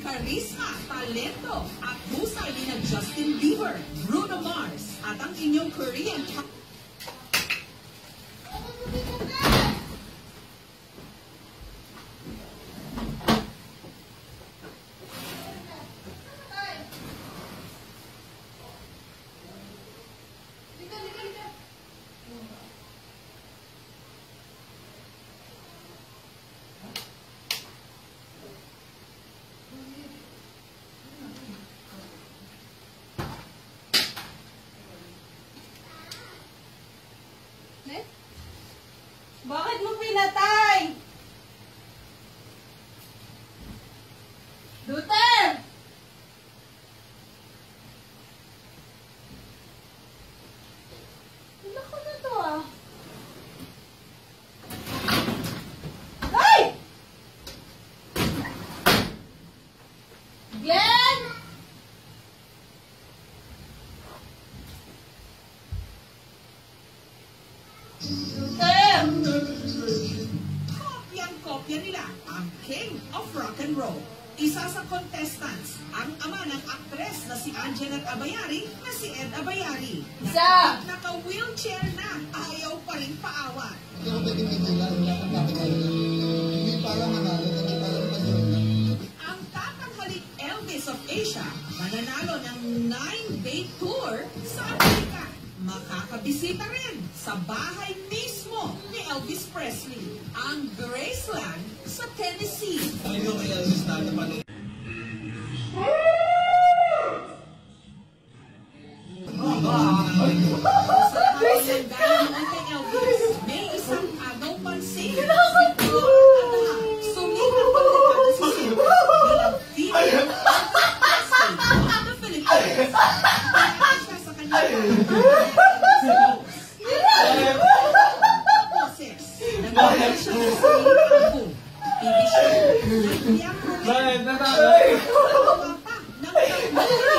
karisma, talento, at husay ni na Justin Bieber, Bruno Mars, at ang inyong Korean Bakit mo pinatay? Luther! Wala ko na to ah. Ay! Glenn! Kopya nila ang King of Rock and Roll. Isa sa contestants, ang ama ng aktres na si Angeline Abayari na si Ed Abayari. Naka-wheelchair na, ayaw pa rin paawat. Ang tatanghalik Elvis of Asia, mananalo ng 9-day tour sa Amerika. Makakabisita rin sa bahay mismo ni Elvis Presley, ang Graceland sa Tennessee. Ayaw kay Elvis na naman. Sa lahat ng gaya noon kay Elvis, may isang agaw pansin. Sumikat ang dekada si Sid bilang female state of the Philippines. Kaya siya sa kanyang Bakit?